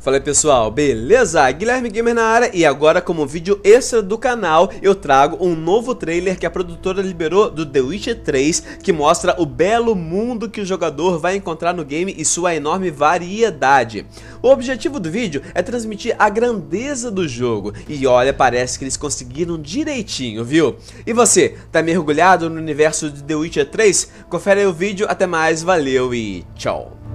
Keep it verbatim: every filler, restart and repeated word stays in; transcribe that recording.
Fala aí pessoal, beleza? Guilherme Gamer na área e agora como vídeo extra do canal eu trago um novo trailer que a produtora liberou do The Witcher três, que mostra o belo mundo que o jogador vai encontrar no game e sua enorme variedade. O objetivo do vídeo é transmitir a grandeza do jogo e olha, parece que eles conseguiram direitinho, viu? E você, tá mergulhado no universo de The Witcher três? Confere aí o vídeo, até mais, valeu e tchau!